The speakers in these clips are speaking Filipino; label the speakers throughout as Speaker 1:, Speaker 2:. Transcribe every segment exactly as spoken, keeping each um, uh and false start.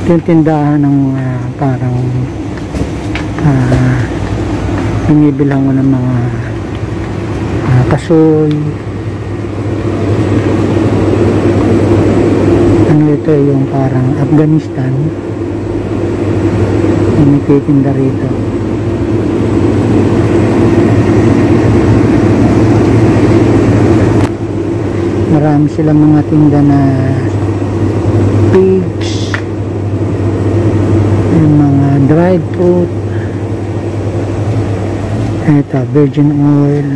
Speaker 1: yung tindahan ng uh, parang uh, binibilang ko ng mga uh, kasoy. Ano ito, yung parang Afghanistan, yung nagtitinda rito. Marami silang mga tinda na pigs, yung mga dried fruit, ito virgin oil,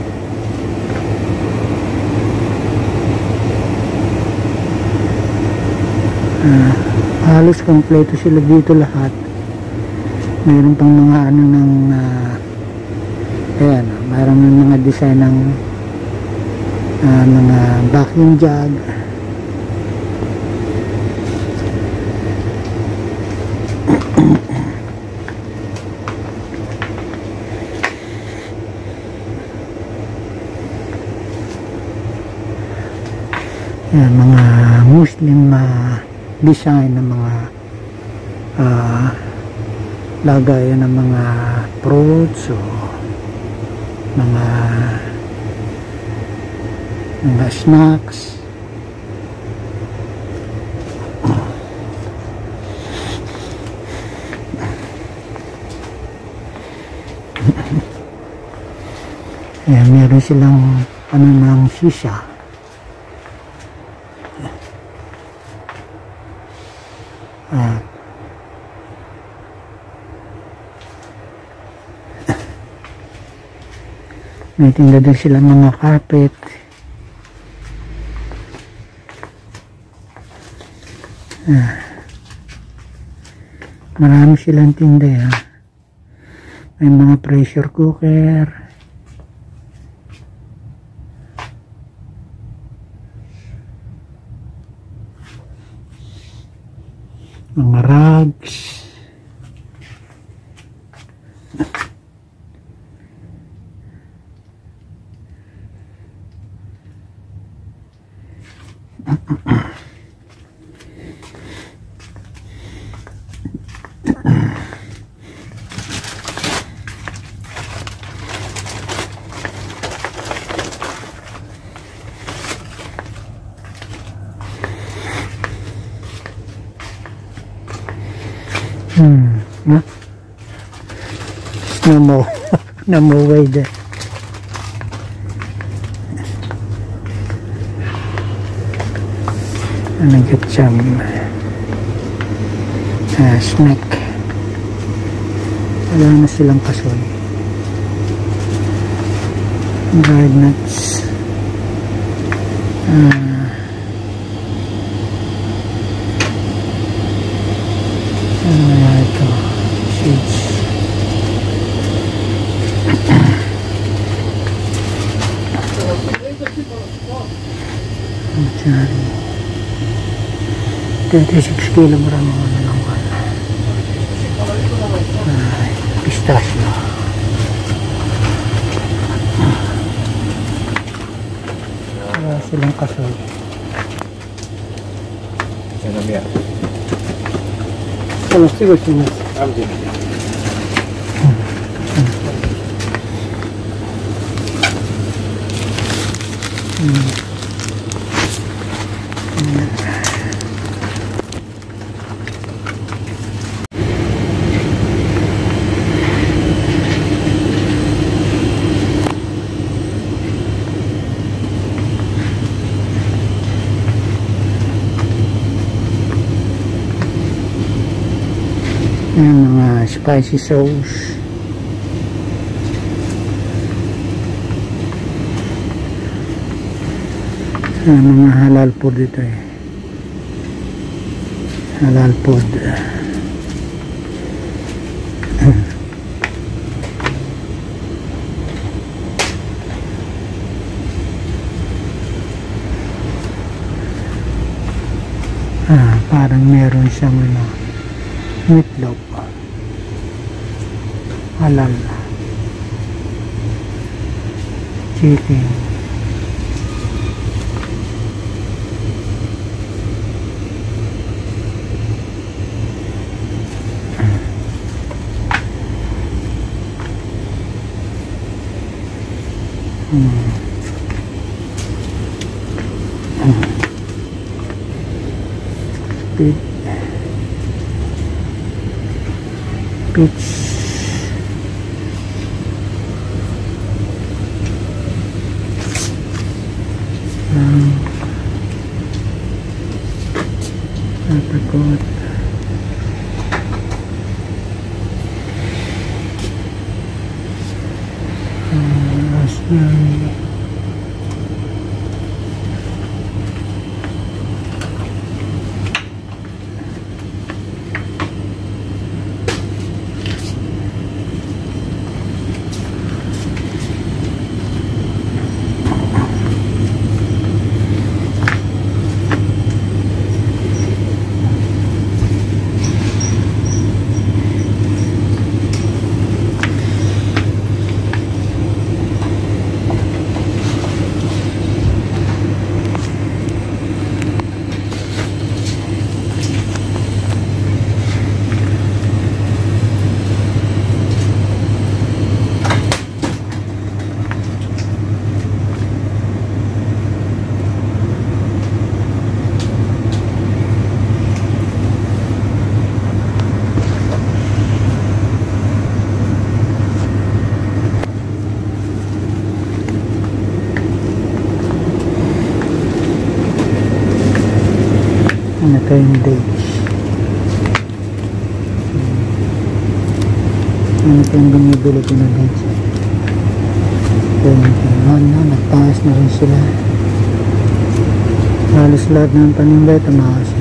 Speaker 1: ah, halos kompleto sila dito lahat. Mayroon pang mga ano ng uh, ayan, mayroon ng mga design ng uh, mga vacuum jug. Yan, mga Muslim uh, design ng mga uh, lagayan ng mga fruits o mga mga snacks. Yan, meron silang ano ng shisha. Ah. May tinda din sila mga carpet. Ah. Marami silang tinda ya. May mga pressure cooker, mga rugs, Hmm, no? No more, no more way there. Ano get some uh, snack. Wala na silang kasoy. Dried nuts. Ah. thirty-six kilogram mo na lang ay, pistachio. Wala silang kasoy. Ano niya? Ano sigo siya? Amdi. Hmm. Yung mga spicy sauce. Yung mga halal food dito eh. Halal food. Ah, parang meron siyang ano, meatloaf. Halal. Chicken. Hmm. Hmm. Pit. Pitch. Um, Napagod. Um, as na ano to yung dates. Ano to yung binibili ko na dates. twenty-one na, nagtaas na rin sila. Halos lahat ng paninda tumaas.